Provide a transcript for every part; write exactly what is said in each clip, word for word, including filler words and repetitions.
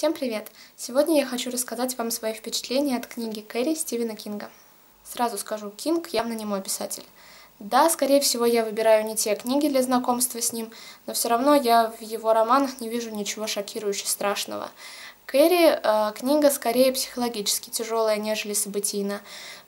Всем привет! Сегодня я хочу рассказать вам свои впечатления от книги «Кэрри» Стивена Кинга. Сразу скажу, Кинг явно не мой писатель. Да, скорее всего, я выбираю не те книги для знакомства с ним, но все равно я в его романах не вижу ничего шокирующе страшного. «Кэрри» э, книга скорее психологически тяжелая, нежели событийна,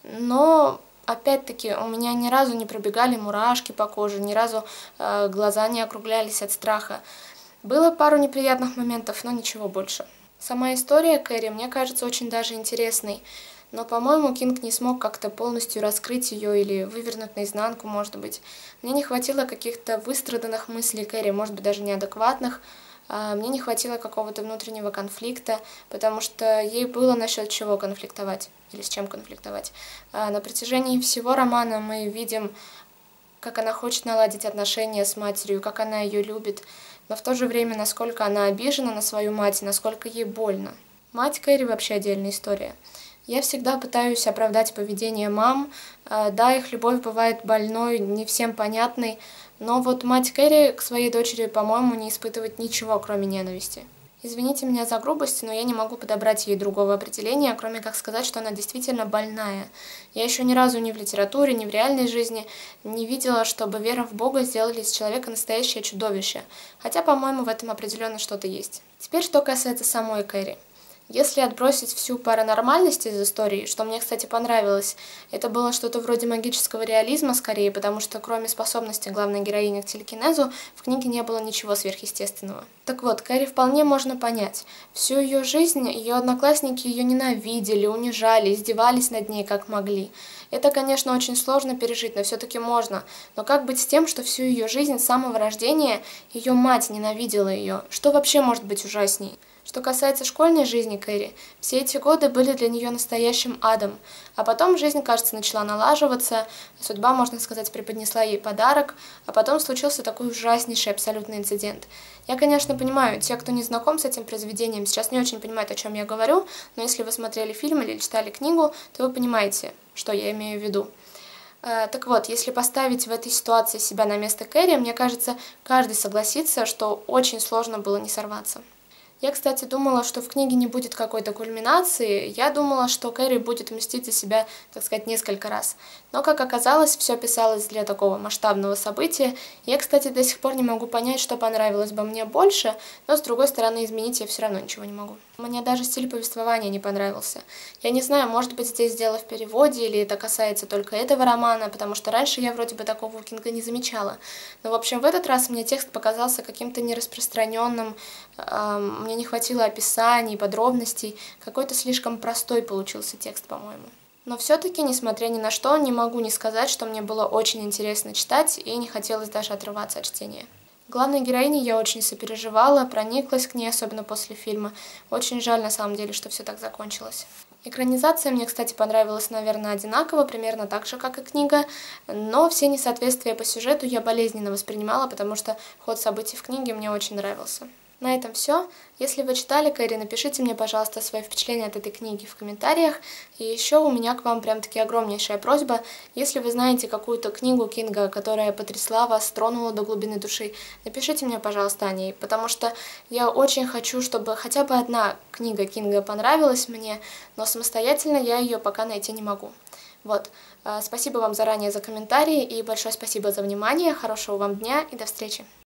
но опять-таки у меня ни разу не пробегали мурашки по коже, ни разу э, глаза не округлялись от страха. Было пару неприятных моментов, но ничего больше. Сама история Кэрри мне кажется очень даже интересной, но, по-моему, Кинг не смог как-то полностью раскрыть ее или вывернуть наизнанку, может быть. Мне не хватило каких-то выстраданных мыслей Кэрри, может быть, даже неадекватных. Мне не хватило какого-то внутреннего конфликта, потому что ей было насчет чего конфликтовать, или с чем конфликтовать. На протяжении всего романа мы видим, как она хочет наладить отношения с матерью, как она ее любит, но в то же время, насколько она обижена на свою мать, насколько ей больно. Мать Кэрри вообще отдельная история. Я всегда пытаюсь оправдать поведение мам. Да, их любовь бывает больной, не всем понятной, но вот мать Кэрри к своей дочери, по-моему, не испытывает ничего, кроме ненависти. Извините меня за грубость, но я не могу подобрать ей другого определения, кроме как сказать, что она действительно больная. Я еще ни разу ни в литературе, ни в реальной жизни не видела, чтобы вера в Бога сделали из человека настоящее чудовище. Хотя, по-моему, в этом определенно что-то есть. Теперь, что касается самой Кэрри. Если отбросить всю паранормальность из истории, что мне, кстати, понравилось, это было что-то вроде магического реализма скорее, потому что кроме способности главной героини к телекинезу, в книге не было ничего сверхъестественного. Так вот, Кэрри вполне можно понять. Всю ее жизнь ее одноклассники ее ненавидели, унижали, издевались над ней как могли. Это, конечно, очень сложно пережить, но все-таки можно. Но как быть с тем, что всю ее жизнь с самого рождения ее мать ненавидела ее? Что вообще может быть ужасней? Что касается школьной жизни Кэрри, все эти годы были для нее настоящим адом. А потом жизнь, кажется, начала налаживаться, судьба, можно сказать, преподнесла ей подарок, а потом случился такой ужаснейший абсолютный инцидент. Я, конечно, понимаю, те, кто не знаком с этим произведением, сейчас не очень понимают, о чем я говорю, но если вы смотрели фильм или читали книгу, то вы понимаете, что я имею в виду. Так вот, если поставить в этой ситуации себя на место Кэрри, мне кажется, каждый согласится, что очень сложно было не сорваться. Я, кстати, думала, что в книге не будет какой-то кульминации, я думала, что Кэрри будет мстить за себя, так сказать, несколько раз. Но, как оказалось, все писалось для такого масштабного события. Я, кстати, до сих пор не могу понять, что понравилось бы мне больше, но, с другой стороны, изменить я все равно ничего не могу. Мне даже стиль повествования не понравился. Я не знаю, может быть, здесь дело в переводе, или это касается только этого романа, потому что раньше я вроде бы такого у Кинга не замечала. Но, в общем, в этот раз мне текст показался каким-то нераспространенным, эм, мне не хватило описаний, подробностей, какой-то слишком простой получился текст, по-моему. Но все-таки, несмотря ни на что, не могу не сказать, что мне было очень интересно читать и не хотелось даже отрываться от чтения. Главной героине я очень сопереживала, прониклась к ней, особенно после фильма. Очень жаль, на самом деле, что все так закончилось. Экранизация мне, кстати, понравилась, наверное, одинаково, примерно так же, как и книга, но все несоответствия по сюжету я болезненно воспринимала, потому что ход событий в книге мне очень нравился. На этом все. Если вы читали Кэрри, напишите мне, пожалуйста, свои впечатления от этой книги в комментариях. И еще у меня к вам прям-таки огромнейшая просьба. Если вы знаете какую-то книгу Кинга, которая потрясла вас, тронула до глубины души, напишите мне, пожалуйста, о ней, потому что я очень хочу, чтобы хотя бы одна книга Кинга понравилась мне, но самостоятельно я ее пока найти не могу. Вот. Спасибо вам заранее за комментарии и большое спасибо за внимание. Хорошего вам дня и до встречи.